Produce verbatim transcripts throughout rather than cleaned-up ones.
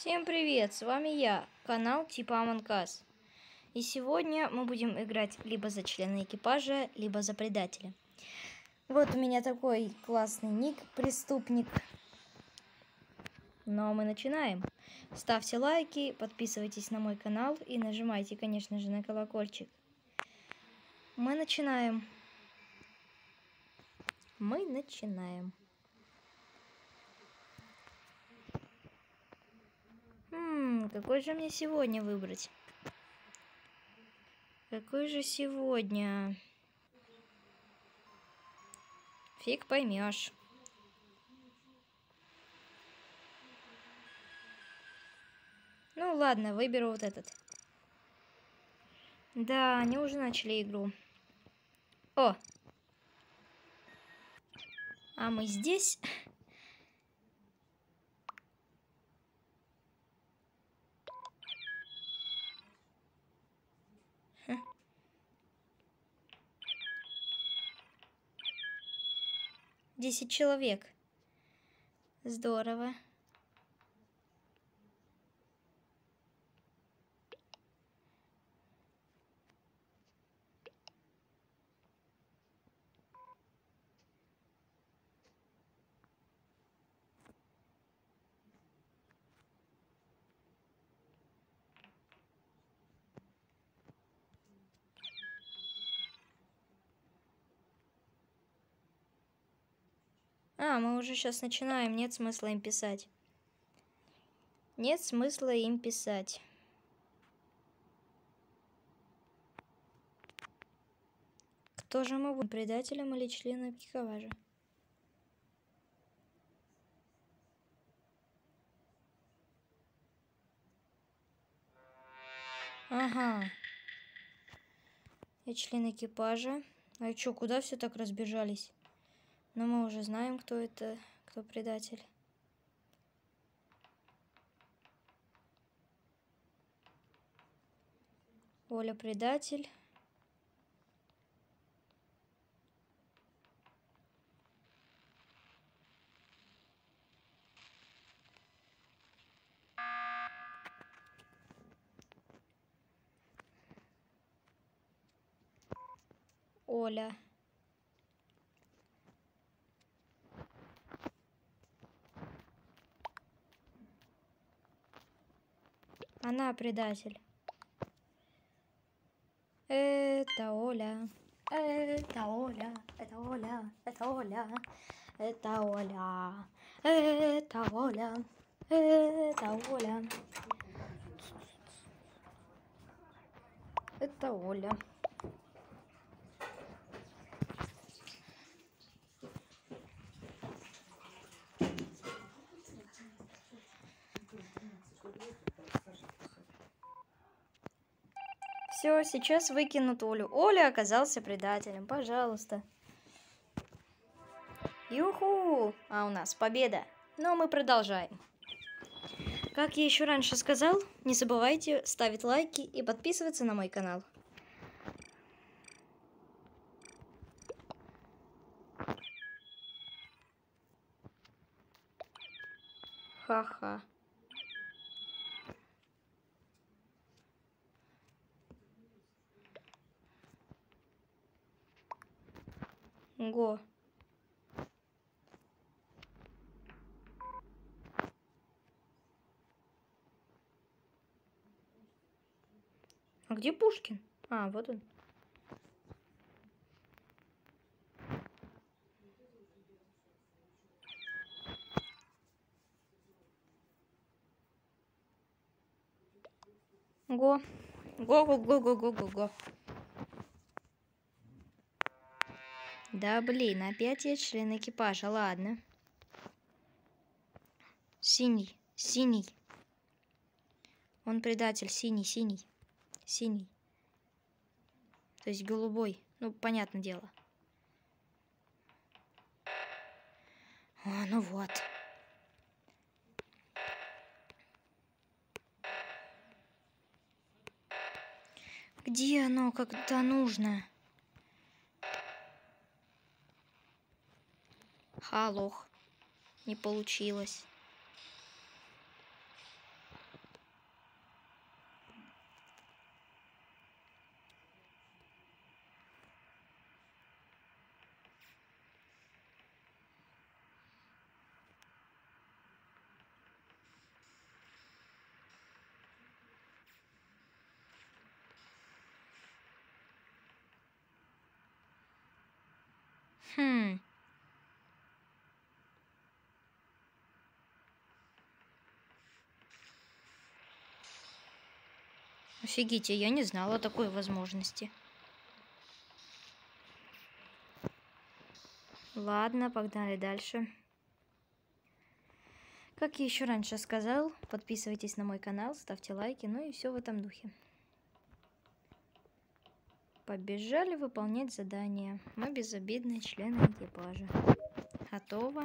Всем привет, с вами я, канал типа Among Us. И сегодня мы будем играть либо за члена экипажа, либо за предателя. Вот у меня такой классный ник, преступник. Но мы начинаем. Ставьте лайки, подписывайтесь на мой канал и нажимайте, конечно же, на колокольчик. Мы начинаем. Мы начинаем. Хм, какой же мне сегодня выбрать? Какой же сегодня? Фиг поймешь. Ну ладно, выберу вот этот. Да, они уже начали игру. О! А мы здесь. Десять человек. Здорово. А, мы уже сейчас начинаем. Нет смысла им писать. Нет смысла им писать. Кто же мы будем? Предателем или членом экипажа? Ага. Я член экипажа. А чё, куда все так разбежались? Но мы уже знаем, кто это, кто предатель. Оля предатель. Оля. Она предатель. Это Оля. Это Оля. Это Оля. Это Оля. Это Оля. Это Оля. Это Оля. Это Оля. Все, сейчас выкинут Олю. Оля оказался предателем. Пожалуйста. Юху! А у нас победа. Но мы продолжаем. Как я еще раньше сказал, не забывайте ставить лайки и подписываться на мой канал. Ха-ха. Го. А где Пушкин? А, вот он. Го. Го-го-го-го-го-го-го. Да блин, опять я член экипажа, ладно. Синий, синий. Он предатель, синий, синий, синий. То есть голубой, ну, понятное дело. А, ну вот. Где оно, когда нужно? Ха, лох. Не получилось. Офигите, я не знала такой возможности. Ладно, погнали дальше. Как я еще раньше сказал, подписывайтесь на мой канал, ставьте лайки, ну и все в этом духе. Побежали выполнять задание. Мы безобидные члены экипажа. Готово.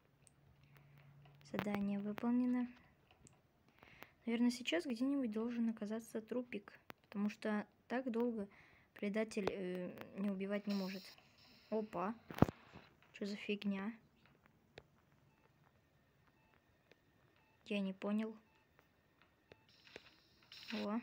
Задание выполнено. Наверное, сейчас где-нибудь должен оказаться трупик, потому что так долго предатель э, не убивать не может. Опа. Что за фигня? Я не понял. О.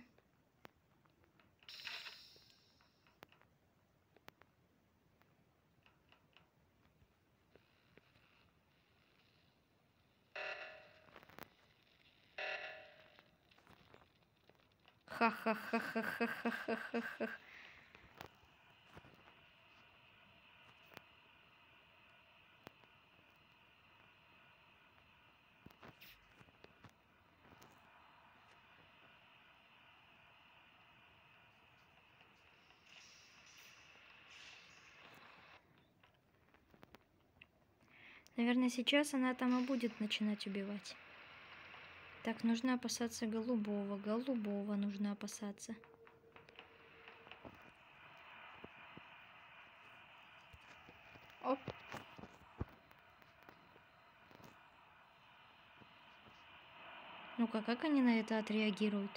Ха-ха-ха-ха-ха-ха-ха-ха. Наверное, сейчас она там и будет начинать убивать. Так, нужно опасаться голубого. Голубого нужно опасаться. Оп. Ну-ка, как они на это отреагируют?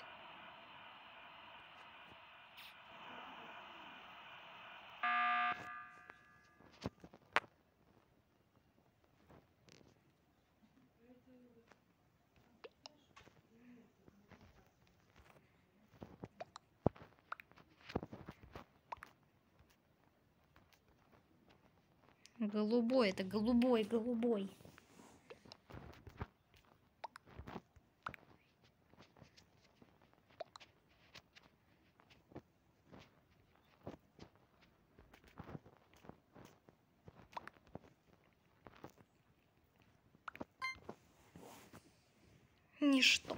Голубой, это голубой, голубой. Ничто.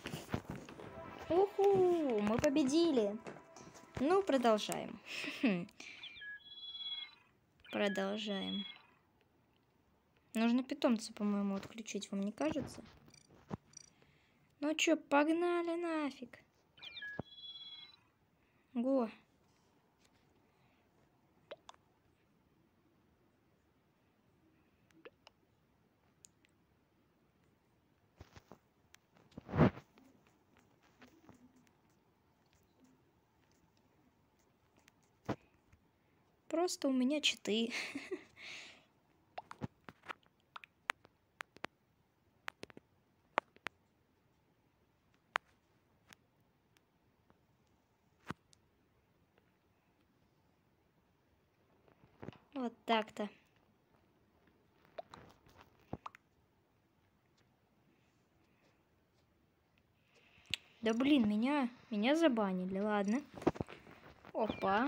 Уху, мы победили. Ну, продолжаем. Продолжаем. Нужно питомца, по-моему, отключить, вам не кажется? Ну чё, погнали нафиг. Го. Просто у меня читы. Вот так-то. Да блин, меня, меня забанили, ладно. Опа.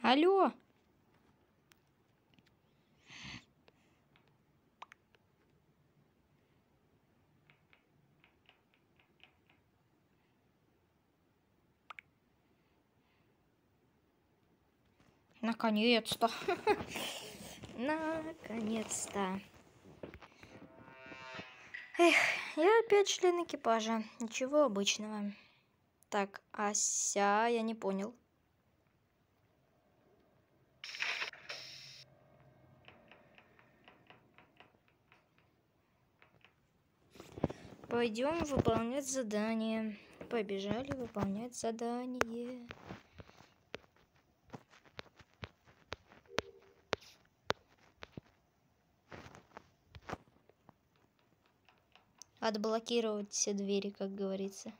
Алло. Наконец-то. Наконец-то. Эх, я опять член экипажа. Ничего обычного. Так, Ася, я не понял. Пойдем выполнять задание. Побежали выполнять задание. Отблокировать все двери, как говорится.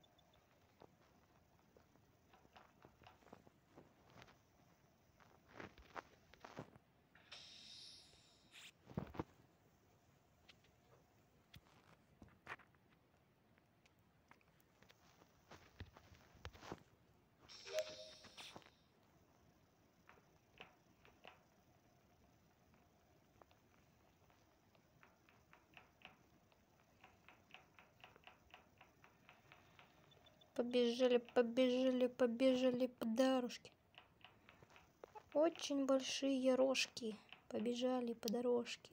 Побежали, побежали, побежали по дорожке. Очень большие рожки. Побежали по дорожке.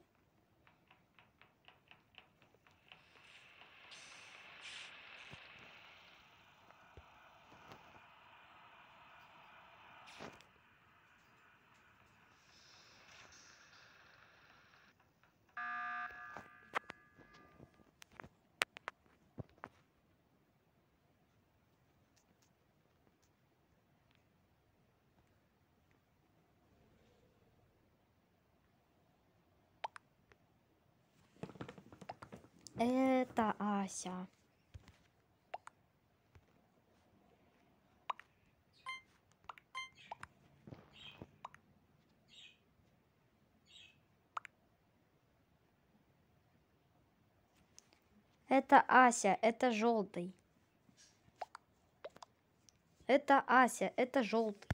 Это Ася. Это Ася, это желтый. Это Ася, это желтый.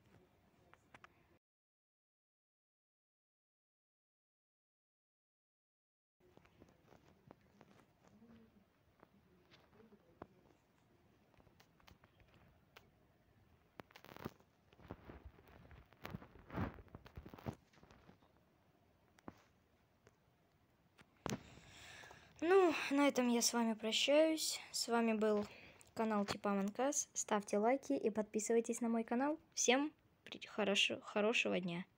Ну, на этом я с вами прощаюсь. С вами был канал Типа Амонг Ас. Ставьте лайки и подписывайтесь на мой канал. Всем хорошо, хорошего дня.